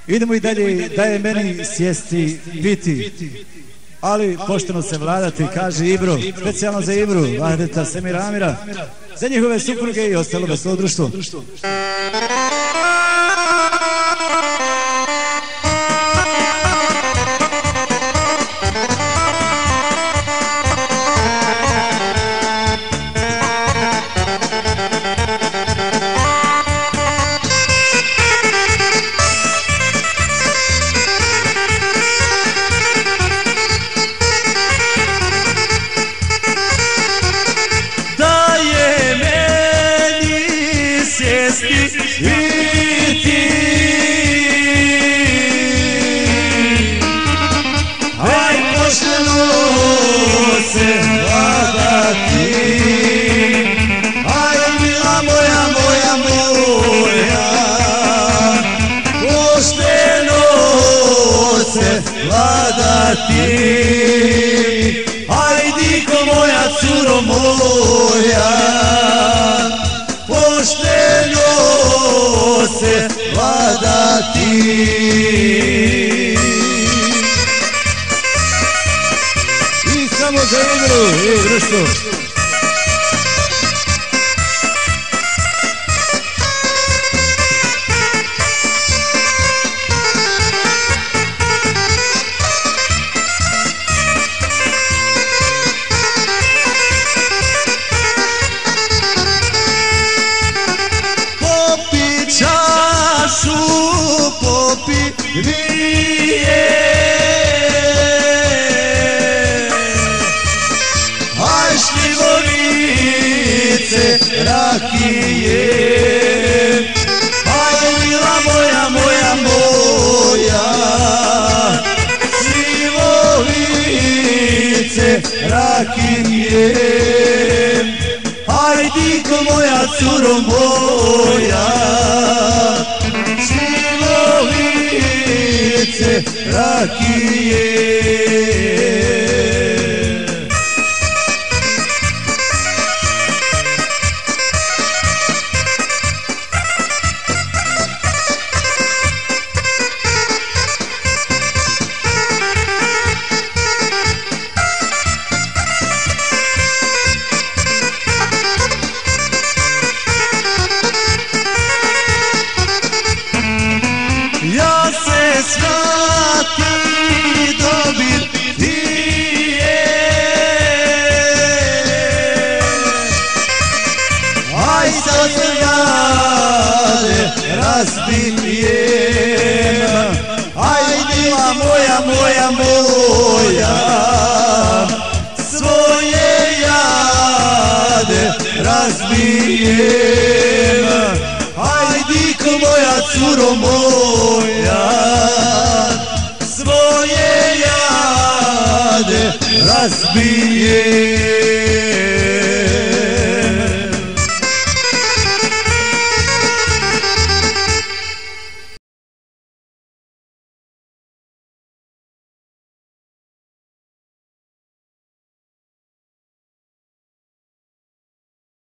Idemo i dalje, daje meni sjesti, biti, ali pošteno se vladati, kaže Ibro, specijalno za Ibru, Vahdeta Semira Amira, za njihove supruge i ostalo veselo društvo. Hajdiko moja curo moja, pošteno se vladati. I samo za Ibru i društvo. Popi dvije, aj šljivovice rakije, aj mila moja, moja, moja, šljivovice rakije, aj diko moja, curo moja, rakije. Ja se svati dobit tije, aj sad se jade razbijem, aj mila moja, moja, moja, svoje jade razbijem, aj diko moja, curo moja, svoje jade razbije.